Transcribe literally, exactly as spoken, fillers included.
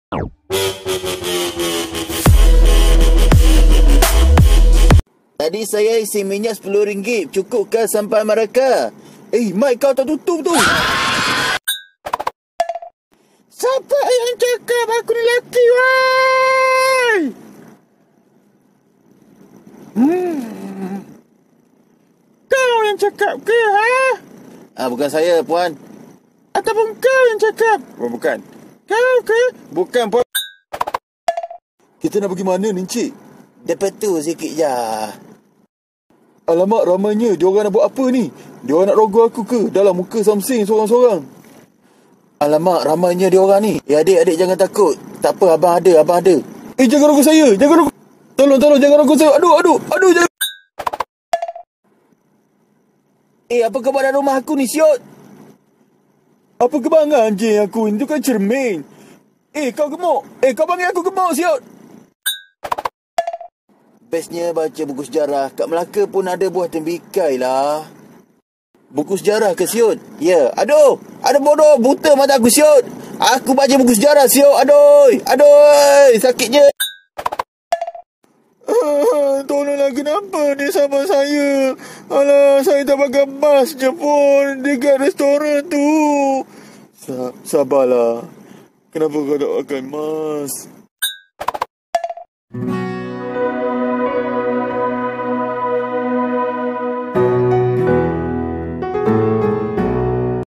Tadi saya isi minyak sepuluh ringgit. Cukupkah sampai Melaka? Eh, mic kau tak tutup tu. Siapa yang cakap aku ni lelaki, wai? Hmm. Kau yang cakap ke, ha? Ah, bukan saya, puan. Ataupun kau yang cakap? Oh, bukan. Kau ke? Bukan, puan. Kita nak pergi mana ni, Encik? Depan tu sikit je. Alamak, ramainya. Diorang nak buat apa ni? Diorang nak rogol aku ke? Dalam muka Samsing seorang-seorang. Alamak, ramainya diorang ni. Eh, adik-adik jangan takut. Tak apa, abang ada, abang ada. Eh, jangan rogol saya. Jangan rogol. Tolong, tolong, jangan rogol saya. Aduh, aduh, aduh, jangan. Eh, apa kau buat dalam rumah aku ni, siot? Apa kebangan anjing aku? Itu kan cermin. Eh, kau gemuk. Eh, kau panggil aku gemuk, siot. Bestnya baca buku sejarah. Kat Melaka pun ada buah tembikai lah. Buku sejarah ke, siut? Ya. Aduh. Aduh, bodoh. Buta mata aku, siut. Aku baca buku sejarah, siut. Aduh. Aduh. Sakitnya. Ah, tolonglah, kenapa ni sama saya? Alah, saya tak pakai bas je pun dekat restoran tu. Sa- sabarlah. Kenapa kau tak pakai mask?